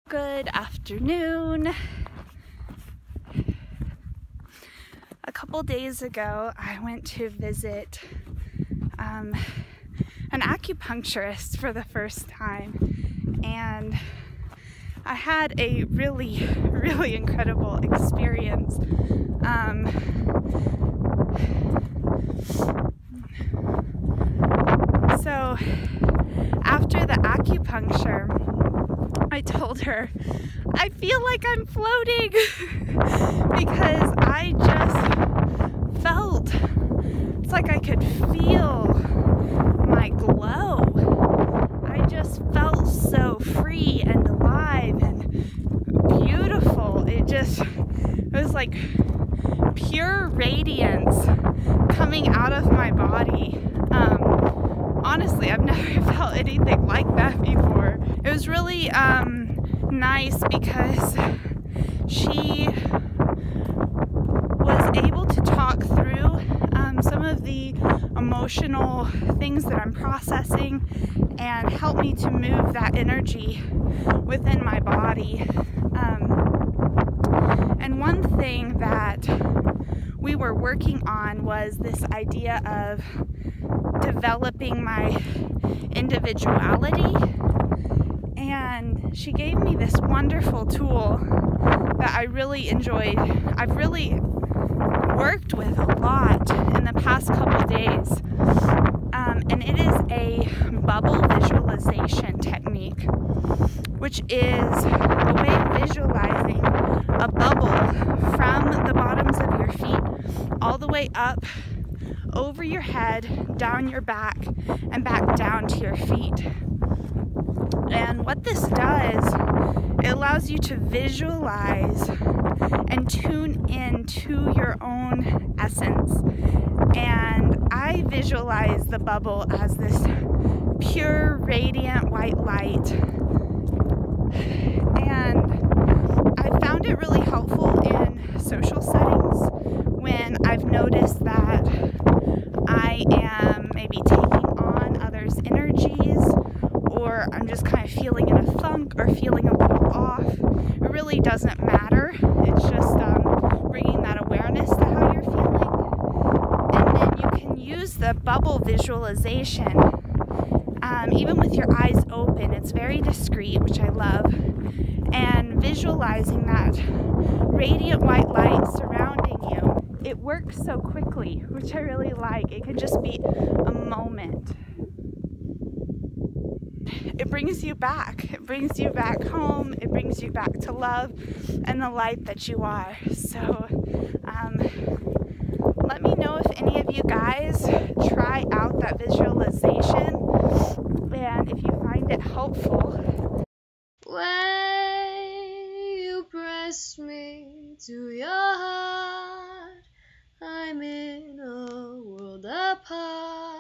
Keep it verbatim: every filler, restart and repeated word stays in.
Good afternoon. A couple days ago, I went to visit um, an acupuncturist for the first time, and I had a really, really incredible experience. Um, so after the acupuncture, I told her, I feel like I'm floating because I just felt, it's like I could feel my glow. I just felt so free and alive and beautiful. It just, it was like pure radiance coming out of my body. Um, honestly, I've never felt anything like that before. It was really um, nice because she was able to talk through um, some of the emotional things that I'm processing and help me to move that energy within my body. Um, and one thing that we were working on was this idea of developing my individuality, and she gave me this wonderful tool that I really enjoyed. I've really worked with a lot in the past couple days, um, and it is a bubble visualization technique, which is a way of visualizing a bubble from the bottoms of your feet all the way up over your head, down your back, and back down to your feet. And what this does, it allows you to visualize and tune in to your own essence. And I visualize the bubble as this pure, radiant white light. And I found it really helpful in social settings when I've noticed that I am maybe taking on others' energies, or I'm just kind of feeling in a funk or feeling a little off. It really doesn't matter. It's just um, bringing that awareness to how you're feeling. And then you can use the bubble visualization, um, even with your eyes open. It's very discreet, which I love. And visualizing that radiant white light surrounding you. It works so quickly, which I really like. It can just be a moment. It brings you back. It brings you back home. It brings you back to love and the light that you are. So um, let me know if any of you guys try out that visualization and if you find it helpful. When you press me to your heart, I'm in a world apart.